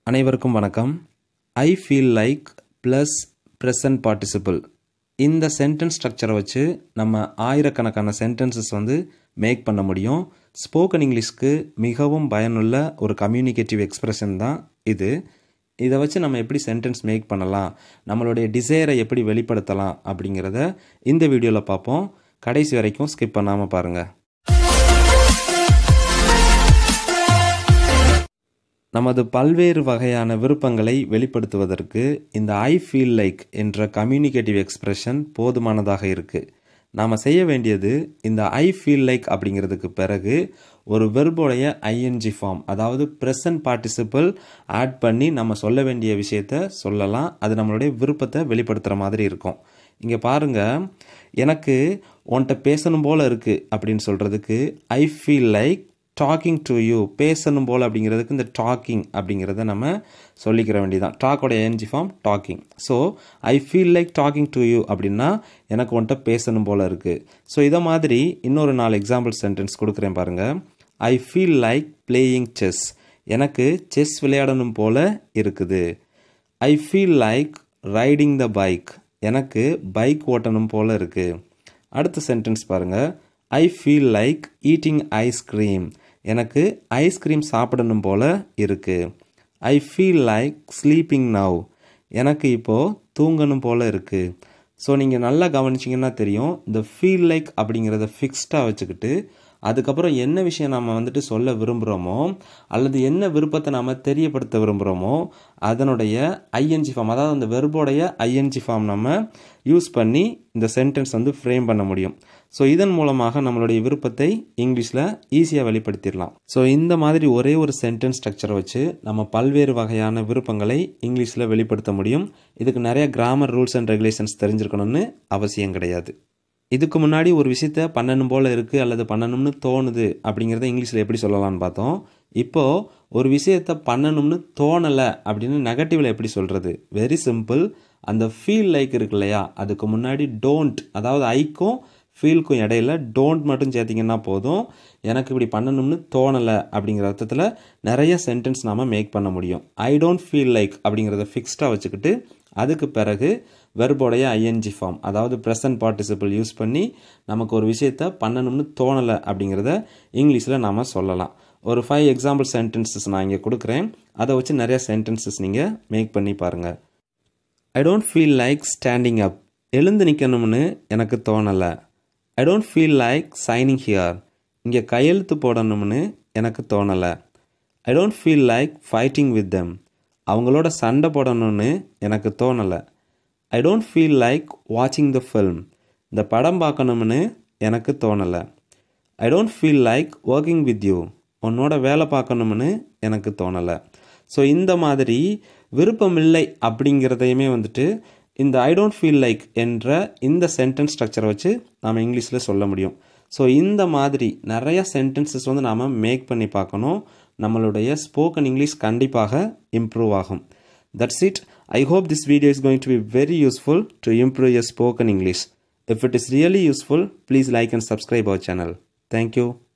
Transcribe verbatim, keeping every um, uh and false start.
அனைவருக்கும் வணக்கம். I feel like plus present participle இந்த சென்டென்ஸ் ஸ்ட்ரக்சரை வச்சு நம்ம ஆயிரக்கணக்கான சென்டென்சஸ் வந்து மேக் பண்ண முடியும். ஸ்போக்கன் இங்கிலீஷ்க்கு மிகவும் பயனுள்ள ஒரு கம்யூனிகேட்டிவ் எக்ஸ்பிரஷன் தான் இது. இதை வச்சு நம்ம எப்படி சென்டென்ஸ் மேக் பண்ணலாம், நம்மளுடைய டிசைரை எப்படி வெளிப்படுத்தலாம் அப்படிங்கிறத இந்த வீடியோவில் பார்ப்போம். கடைசி வரைக்கும் ஸ்கிப் பண்ணாமல் பாருங்கள். நமது பல்வேறு வகையான விருப்பங்களை வெளிப்படுத்துவதற்கு இந்த ஐ ஃபீல் லைக் என்ற கம்யூனிகேட்டிவ் எக்ஸ்பிரஷன் போதுமானதாக இருக்குது. நாம் செய்ய வேண்டியது இந்த ஐ ஃபீல் லைக் அப்படிங்கிறதுக்கு பிறகு ஒரு வெர்போடைய ஐஎன்ஜி ஃபார்ம், அதாவது ப்ரெசன்ட் பார்ட்டிசிபிள் ஆட் பண்ணி நம்ம சொல்ல வேண்டிய விஷயத்த சொல்லலாம். அது நம்மளுடைய விருப்பத்தை வெளிப்படுத்துகிற மாதிரி இருக்கும். இங்கே பாருங்கள், எனக்கு உன்கிட்ட பேசணும் போல் இருக்குது அப்படின்னு சொல்கிறதுக்கு I feel like talking to you, பேசணும் போல் அப்படிங்கிறதுக்கு இந்த டாக்கிங் அப்படிங்கிறத நம்ம சொல்லிக்கிற வேண்டியதான். டாக்கோட NG form talking. So I feel like talking to you அப்படின்னா எனக்கு உன்கிட்ட பேசணும் போல் இருக்குது. ஸோ இதை மாதிரி இன்னொரு நாலு எக்ஸாம்பிள் சென்டென்ஸ் கொடுக்குறேன் பாருங்கள். I feel like playing chess, எனக்கு செஸ் விளையாடணும் போல் இருக்குது. I feel like riding the bike, எனக்கு பைக் ஓட்டணும் போல் இருக்குது. அடுத்த சென்டென்ஸ் பாருங்கள். I feel like eating ice cream, எனக்கு ஐஸ்கிரீம் சாப்பிடணும் போல் இருக்குது. I feel like sleeping now, எனக்கு இப்போது தூங்கணும் போல் இருக்குது. ஸோ நீங்கள் நல்லா கவனிச்சிங்கன்னா தெரியும், இந்த ஃபீல் லைக் அப்படிங்கிறத ஃபிக்ஸ்டாக வச்சுக்கிட்டு அதுக்கப்புறம் என்ன விஷயம் நாம் வந்துட்டு சொல்ல விரும்புகிறோமோ அல்லது என்ன விருப்பத்தை நாம் தெரியப்படுத்த விரும்புகிறோமோ அதனுடைய ஐஎன்ஜி ஃபார்ம், அதாவது அந்த வெர்போடைய ஐஎன்ஜி ஃபார்ம் நம்ம யூஸ் பண்ணி இந்த சென்டென்ஸ் வந்து ஃப்ரேம் பண்ண முடியும். ஸோ இதன் மூலமாக நம்மளுடைய விருப்பத்தை இங்கிலீஷில் ஈஸியாக வெளிப்படுத்திடலாம். ஸோ இந்த மாதிரி ஒரே ஒரு சென்டென்ஸ் ஸ்ட்ரக்சரை வச்சு நம்ம பல்வேறு வகையான விருப்பங்களை இங்கிலீஷில் வெளிப்படுத்த முடியும். இதுக்கு நிறைய கிராமர் ரூல்ஸ் அண்ட் ரெகுலேஷன்ஸ் தெரிஞ்சிருக்கணும்னு அவசியம் கிடையாது. இதுக்கு முன்னாடி ஒரு விஷயத்த பண்ணணும் போல் இருக்குது அல்லது பண்ணணும்னு தோணுது அப்படிங்கிறத இங்கிலீஷில் எப்படி சொல்லலாம்னு பார்த்தோம். இப்போது ஒரு விஷயத்தை பண்ணணும்னு தோணலை அப்படின்னு நெகட்டிவில் எப்படி சொல்கிறது? Very simple. அந்த ஃபீல் லைக் இருக்கு இல்லையா, அதுக்கு முன்னாடி டோன்ட், அதாவது ஐக்கும் ஃபீல்க்கும் இடையில டோன்ட் மட்டும் சேர்த்திங்கன்னா போதும். எனக்கு இப்படி பண்ணணும்னு தோணலை அப்படிங்கிற அர்த்தத்தில் நிறைய சென்டென்ஸ் நாம் மேக் பண்ண முடியும். ஐ டோன்ட் ஃபீல் லைக் அப்படிங்கிறத ஃபிக்ஸ்டாக வச்சுக்கிட்டு அதுக்கு பிறகு வெர்போடைய ஐஎன்ஜி ஃபார்ம், அதாவது ப்ரெசன்ட் பார்ட்டிசிபிள் யூஸ் பண்ணி நமக்கு ஒரு விஷயத்தை பண்ணணும்னு தோணலை அப்படிங்கிறத இங்கிலீஷில் நாம் சொல்லலாம். ஒரு ஃபைவ் எக்ஸாம்பிள் சென்டென்சஸ் நான் இங்கே கொடுக்குறேன். அதை வச்சு நிறைய சென்டென்சஸ் நீங்கள் மேக் பண்ணி பாருங்கள். I don't feel like standing up, எழுந்து நிற்கணும்னு எனக்கு தோணலை. I don't feel like signing here, இங்கே கையெழுத்து போடணும்னு எனக்கு தோணலை. I don't feel like fighting with them, அவங்களோட சண்டை போடணும்னு எனக்கு தோணலை. ஐ டோன்ட் ஃபீல் லைக் வாட்சிங் த ஃபில்ம், இந்த படம் பார்க்கணும்னு எனக்கு தோணலை. I don't feel like working with you, உன்னோட வேலை பார்க்கணும்னு எனக்கு தோணலை. ஸோ இந்த மாதிரி விருப்பமில்லை அப்படிங்கிறதையுமே வந்துட்டு இந்த ஐ டோன்ட் ஃபீல் லைக் என்ற இந்த சென்டென்ஸ் ஸ்ட்ரக்சரை வச்சு நாம் இங்கிலீஷில் சொல்ல முடியும். ஸோ இந்த மாதிரி நிறைய சென்டென்சஸ் வந்து நாம் மேக் பண்ணி பார்க்கணும். நம்மளுடைய ஸ்போக்கன் இங்கிலீஷ் கண்டிப்பாக இம்ப்ரூவ் ஆகும். That's it. I hope this video is going to be very useful to improve your spoken English. If it is really useful, please like and subscribe our channel. Thank you.